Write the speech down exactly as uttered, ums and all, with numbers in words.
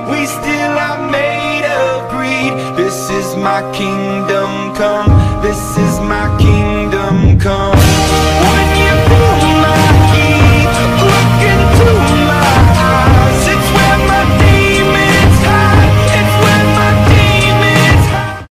we still are made of greed. This is my kingdom come, this is my kingdom come.